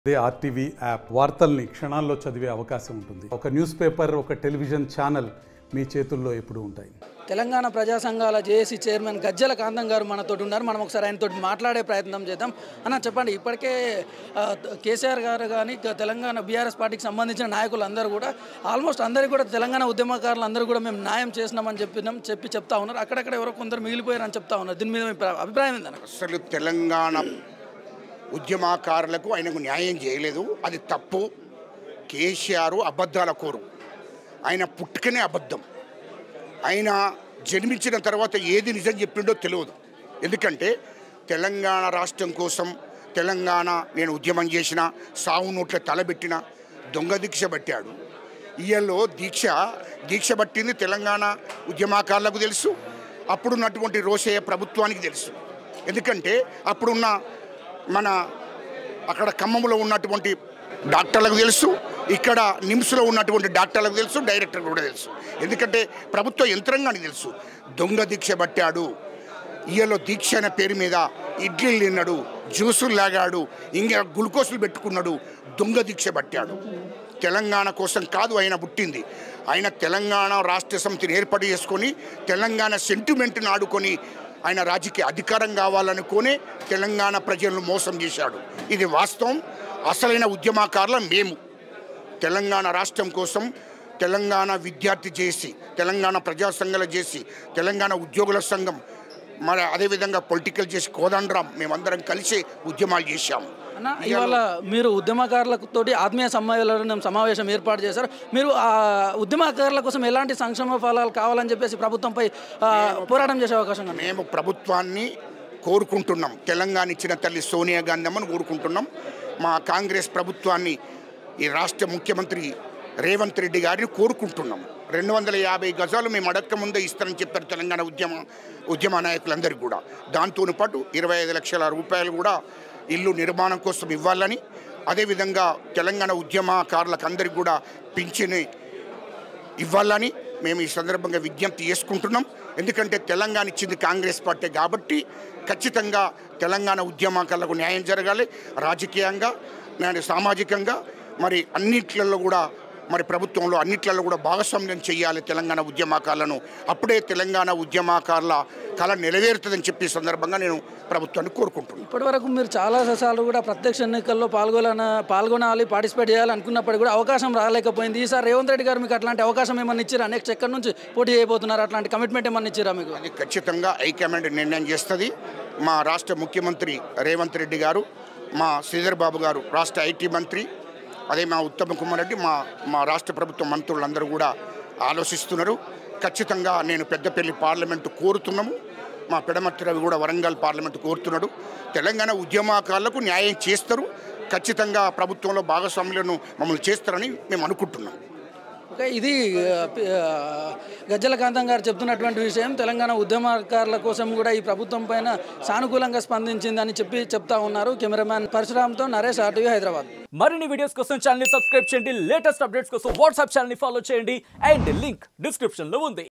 అదే RTV app వార్తల్ని క్షణాల్లో చదివే అవకాశం ఉంటుంది. ఒక న్యూస్ పేపర్, ఒక టెలివిజన్ ఛానల్ మీ చేతుల్లో ఎప్పుడూ ఉంటాయి. తెలంగాణ ప్రజా సంఘాల జేఏసీ చైర్మన్ గజ్జల కాంతం గారు మనతో ఉన్నారు. మనం ఒకసారి ఆయనతో మాట్లాడే ప్రయత్నం చేద్దాం. అన్న చెప్పండి, ఇప్పటికే కేసీఆర్ గారు కానీ తెలంగాణ బీఆర్ఎస్ పార్టీకి సంబంధించిన నాయకులు అందరూ కూడా ఆల్మోస్ట్ అందరికీ కూడా తెలంగాణ ఉద్యమకారులు అందరూ కూడా మేము న్యాయం చేసినామని చెప్తా ఉన్నారు. అక్కడక్కడ ఎవరో కొందరు మిగిలిపోయారని చెప్తా ఉన్నారు. దీని మీద మీ అభిప్రాయం ఏంటన్న? అసలు తెలంగాణ ఉద్యమకారులకు ఆయనకు న్యాయం చేయలేదు, అది తప్పు. కేసీఆర్ అబద్ధాల కోరు, ఆయన పుట్టుకనే అబద్ధం. ఆయన జన్మించిన తర్వాత ఏది నిజం చెప్పిండో తెలియదు. ఎందుకంటే తెలంగాణ రాష్ట్రం కోసం నేను ఉద్యమం చేసిన, సావు నోట్ల తలబెట్టిన, దొంగ దీక్ష పట్టాడు. ఈయల్లో దీక్ష పట్టింది తెలంగాణ ఉద్యమకారులకు తెలుసు, అప్పుడున్నటువంటి రోషయ్య ప్రభుత్వానికి తెలుసు. ఎందుకంటే అప్పుడున్న మన అక్కడ ఖమ్మంలో ఉన్నటువంటి డాక్టర్లకు తెలుసు, ఇక్కడ నిమ్స్లో ఉన్నటువంటి డాక్టర్లకు తెలుసు, డైరెక్టర్లకు కూడా తెలుసు. ఎందుకంటే ప్రభుత్వ యంత్రాంగానికి తెలుసు. దొంగ దీక్ష పట్టాడు. ఈయలో దీక్ష అనే పేరు మీద ఇడ్లీలు తిన్నాడు, జ్యూసులు లాగాడు, ఇంకా గ్లూకోజులు పెట్టుకున్నాడు, దొంగ దీక్ష పట్టాడు. తెలంగాణ కోసం కాదు ఆయన పుట్టింది. ఆయన తెలంగాణ రాష్ట్ర సమితిని ఏర్పాటు చేసుకొని తెలంగాణ సెంటిమెంట్ని ఆడుకొని ఆయన రాజకీయ అధికారం కావాలనుకునే తెలంగాణ ప్రజలను మోసం చేశాడు. ఇది వాస్తవం. అసలైన ఉద్యమకారుల మేము తెలంగాణ రాష్ట్రం కోసం తెలంగాణ విద్యార్థి చేసి, తెలంగాణ ప్రజా సంఘాలు చేసి, తెలంగాణ ఉద్యోగుల సంఘం, మరి అదేవిధంగా పొలిటికల్ చేసి కోదండరాం మేమందరం కలిసి ఉద్యమాలు చేశాము. అన్న, ఇవాళ మీరు ఉద్యమకారులతో ఆత్మీయ సమావేశం ఏర్పాటు చేశారు. మీరు ఆ ఉద్యమకారుల కోసం ఎలాంటి సంక్షేమ ఫలాలు కావాలని చెప్పేసి ప్రభుత్వంపై పోరాటం చేసే అవకాశం? మేము ప్రభుత్వాన్ని కోరుకుంటున్నాం. తెలంగాణ ఇచ్చిన తల్లి సోనియా గాంధీ అమ్మను కోరుకుంటున్నాం. మా కాంగ్రెస్ ప్రభుత్వాన్ని, ఈ రాష్ట్ర ముఖ్యమంత్రి రేవంత్ రెడ్డి గారిని కోరుకుంటున్నాం. 250 గజాలు మేము అడక్క ముందే ఇస్తారని చెప్పారు తెలంగాణ ఉద్యమ నాయకులందరికీ కూడా. దాంతో పాటు 25 లక్షల రూపాయలు కూడా ఇల్లు నిర్మాణం కోసం ఇవ్వాలని, అదేవిధంగా తెలంగాణ ఉద్యమకారులకు అందరికీ కూడా పింఛను ఇవ్వాలని మేము ఈ సందర్భంగా విజ్ఞప్తి చేసుకుంటున్నాం. ఎందుకంటే తెలంగాణ ఇచ్చింది కాంగ్రెస్ పార్టీ కాబట్టి ఖచ్చితంగా తెలంగాణ ఉద్యమకారులకు న్యాయం జరగాలి. రాజకీయంగా, సామాజికంగా, మరి అన్నిట్లలో కూడా, మరి ప్రభుత్వంలో అన్నిట్లలో కూడా భాగస్వామ్యం చేయాలి తెలంగాణ ఉద్యమకారులను. అప్పుడే తెలంగాణ ఉద్యమకారుల కళ నెరవేరుతుందని చెప్పి సందర్భంగా నేను ప్రభుత్వాన్ని కోరుకుంటున్నాను. ఇప్పటివరకు మీరు చాలా సార్లు కూడా ప్రత్యక్ష ఎన్నికల్లో పాల్గొనాలి, పార్టిసిపేట్ చేయాలి అనుకున్నప్పటికీ కూడా అవకాశం రాలేకపోయింది. ఈసారి రేవంత్ రెడ్డి గారు మీకు అట్లాంటి అవకాశం ఏమన్నా ఇచ్చారా? నెక్స్ట్ ఎక్కడి నుంచి పోటీ చేయబోతున్నారు? అట్లాంటి కమిట్మెంట్ ఏమన్నా ఇచ్చారా మీకు? అది ఖచ్చితంగా హైకమాండ్ నిర్ణయం చేస్తుంది. మా రాష్ట్ర ముఖ్యమంత్రి రేవంత్ రెడ్డి గారు, మా శ్రీధర్ బాబు గారు రాష్ట్ర ఐటీ మంత్రి, అదే మా ఉత్తమ్ కుమార్ రెడ్డి, మా రాష్ట్ర ప్రభుత్వ మంత్రులందరూ కూడా ఆలోచిస్తున్నారు. ఖచ్చితంగా నేను పెద్దపల్లి పార్లమెంటు కోరుతున్నాము. మా పిడమర్తి రవి కూడా వరంగల్ పార్లమెంటు కోరుతున్నాడు. తెలంగాణ ఉద్యమకారులకు న్యాయం చేస్తారు. ఖచ్చితంగా ప్రభుత్వంలో భాగస్వాములను మమ్మల్ని చేస్తారని మేము అనుకుంటున్నాం. ఓకే, ఇది గజ్జల కాంతం గారు చెప్తున్నటువంటి విషయం. తెలంగాణ ఉద్యమకారుల కోసం కూడా ఈ ప్రభుత్వం పైన సానుకూలంగా స్పందించిందని చెప్తా ఉన్నారు. కెమెరామ్యాన్ పరశురామ్తో నరేష్, ఆర్టీవీ, హైదరాబాద్. మరిన్ని వీడియోస్ కోసం ఛానల్ ని సబ్స్క్రైబ్ చేయండి. లేటెస్ట్ అప్డేట్స్ కోసం వాట్సాప్ ఛానల్ ని ఫాలో చేయండి. అండ్ లింక్ డిస్క్రిప్షన్ లో ఉంది.